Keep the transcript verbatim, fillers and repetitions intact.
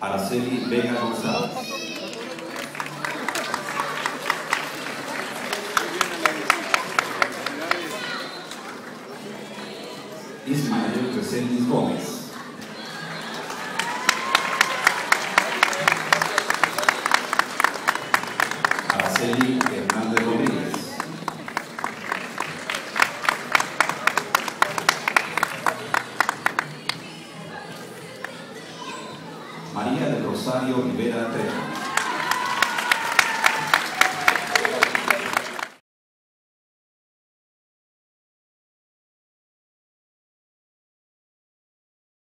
Araceli Vega González. Ismael Reséndiz Gómez. Araceli Hernández Rodríguez. María del Rosario Rivera Trejo.